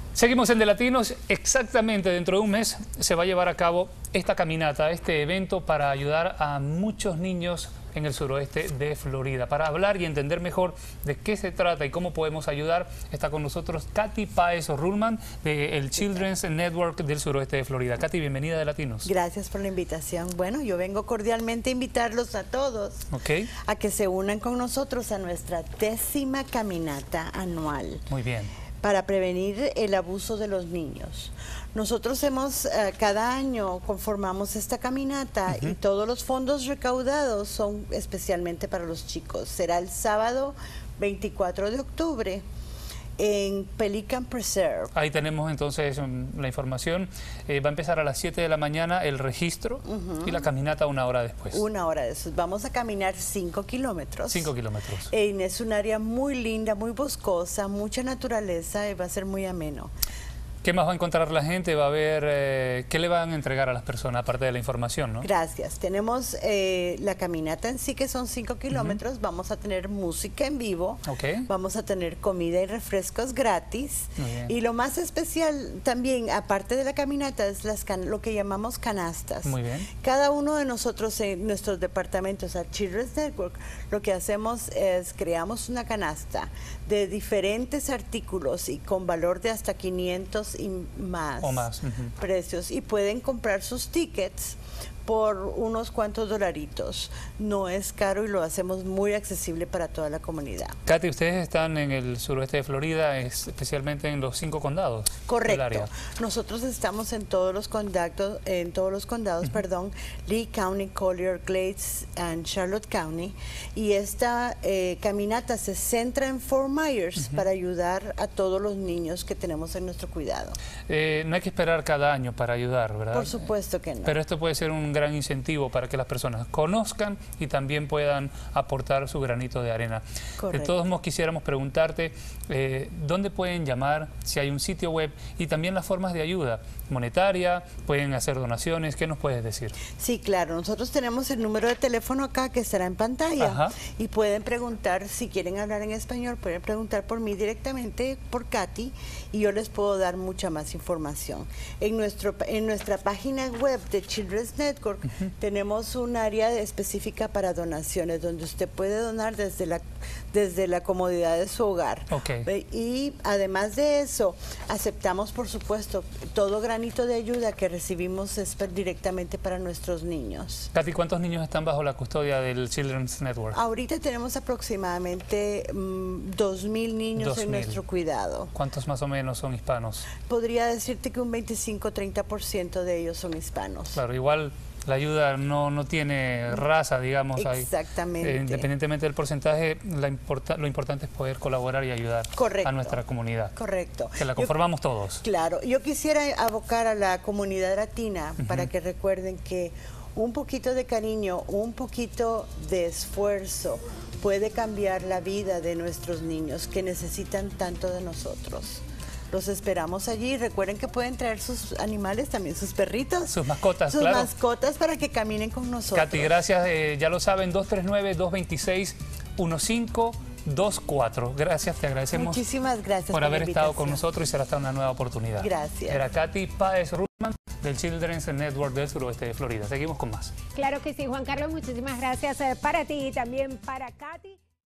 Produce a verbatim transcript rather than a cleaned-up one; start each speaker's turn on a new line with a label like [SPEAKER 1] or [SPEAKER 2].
[SPEAKER 1] Seguimos en De Latinos. Exactamente dentro de un mes se va a llevar a cabo esta caminata, este evento para ayudar a muchos niños en el suroeste de Florida. Para hablar y entender mejor de qué se trata y cómo podemos ayudar, está con nosotros Katy Páez-Ruhlmann del Children's Network del suroeste de Florida. Katy, bienvenida a De Latinos.
[SPEAKER 2] Gracias por la invitación. Bueno, yo vengo cordialmente a invitarlos a todos
[SPEAKER 1] okay.
[SPEAKER 2] a que se unan con nosotros a nuestra décima caminata anual.
[SPEAKER 1] Muy bien.
[SPEAKER 2] Para prevenir el abuso de los niños. Nosotros hemos, uh, cada año conformamos esta caminata uh-huh. y todos los fondos recaudados son especialmente para los chicos. Será el sábado veinticuatro de octubre en Pelican Preserve.
[SPEAKER 1] Ahí tenemos entonces um, la información. Eh, va a empezar a las siete de la mañana el registro uh-huh. y la caminata una hora después.
[SPEAKER 2] Una hora después. Vamos a caminar cinco kilómetros.
[SPEAKER 1] Cinco kilómetros.
[SPEAKER 2] Eh, es un área muy linda, muy boscosa, mucha naturaleza y va a ser muy ameno.
[SPEAKER 1] ¿Qué más va a encontrar la gente? Va a ver, eh, ¿qué le van a entregar a las personas, aparte de la información, no?
[SPEAKER 2] Gracias. Tenemos eh, la caminata en sí, que son cinco kilómetros. Uh-huh. Vamos a tener música en vivo.
[SPEAKER 1] Okay.
[SPEAKER 2] Vamos a tener comida y refrescos gratis. Y lo más especial también, aparte de la caminata, es las can lo que llamamos canastas.
[SPEAKER 1] Muy bien.
[SPEAKER 2] Cada uno de nosotros en nuestros departamentos, a Children's Network, lo que hacemos es creamos una canasta de diferentes artículos y con valor de hasta quinientos y más,
[SPEAKER 1] o más. Uh-huh.
[SPEAKER 2] precios, y pueden comprar sus tickets por unos cuantos dolaritos. No es caro y lo hacemos muy accesible para toda la comunidad.
[SPEAKER 1] Katy, ustedes están en el suroeste de Florida, especialmente en los cinco condados.
[SPEAKER 2] Correcto.
[SPEAKER 1] Del área.
[SPEAKER 2] Nosotros estamos en todos los condados, en todos los condados, uh-huh. perdón, Lee County, Collier, Glades and Charlotte County. Y esta eh, caminata se centra en Fort Myers uh-huh. para ayudar a todos los niños que tenemos en nuestro cuidado.
[SPEAKER 1] Eh, no hay que esperar cada año para ayudar, ¿verdad?
[SPEAKER 2] Por supuesto que no.
[SPEAKER 1] Pero esto puede ser un gran incentivo para que las personas conozcan y también puedan aportar su granito de arena.
[SPEAKER 2] Correcto.
[SPEAKER 1] De todos modos, quisiéramos preguntarte eh, dónde pueden llamar, si hay un sitio web y también las formas de ayuda monetaria, pueden hacer donaciones. ¿Qué nos puedes decir?
[SPEAKER 2] Sí, claro. Nosotros tenemos el número de teléfono acá que estará en pantalla.
[SPEAKER 1] Ajá.
[SPEAKER 2] Y pueden preguntar, si quieren hablar en español, pueden preguntar por mí directamente, por Katy, y yo les puedo dar mucha más información. En, nuestro, en nuestra página web de Children's Network uh-huh. tenemos un área específica para donaciones, donde usted puede donar desde la, desde la comodidad de su hogar.
[SPEAKER 1] Okay.
[SPEAKER 2] Y además de eso, aceptamos, por supuesto, todo granito de ayuda que recibimos es directamente para nuestros niños.
[SPEAKER 1] Katy, ¿cuántos niños están bajo la custodia del Children's Network?
[SPEAKER 2] Ahorita tenemos aproximadamente um, dos mil niños dos en mil. Nuestro cuidado.
[SPEAKER 1] ¿Cuántos más o menos son hispanos?
[SPEAKER 2] Podría decirte que un veinticinco a treinta por ciento de ellos son hispanos.
[SPEAKER 1] Claro, igual la ayuda no, no tiene raza, digamos.
[SPEAKER 2] Exactamente.
[SPEAKER 1] Ahí. Eh, independientemente del porcentaje, la importa, lo importante es poder colaborar y ayudar
[SPEAKER 2] Correcto.
[SPEAKER 1] a nuestra comunidad.
[SPEAKER 2] Correcto.
[SPEAKER 1] Que la conformamos
[SPEAKER 2] yo,
[SPEAKER 1] todos.
[SPEAKER 2] Claro. Yo quisiera abocar a la comunidad latina uh-huh. para que recuerden que un poquito de cariño, un poquito de esfuerzo puede cambiar la vida de nuestros niños que necesitan tanto de nosotros. Los esperamos allí. Recuerden que pueden traer sus animales, también sus perritos.
[SPEAKER 1] Sus mascotas,
[SPEAKER 2] sus
[SPEAKER 1] claro.
[SPEAKER 2] Sus mascotas para que caminen con nosotros.
[SPEAKER 1] Katy, gracias. Eh, ya lo saben, dos tres nueve, dos dos seis, uno cinco dos cuatro. Gracias, te agradecemos.
[SPEAKER 2] Muchísimas gracias
[SPEAKER 1] por, por haber estado con nosotros y será hasta una nueva oportunidad.
[SPEAKER 2] Gracias.
[SPEAKER 1] Era Katy Páez-Ruhlmann del Children's Network del suroeste de Florida. Seguimos con más.
[SPEAKER 3] Claro que sí, Juan Carlos, muchísimas gracias para ti y también para Katy.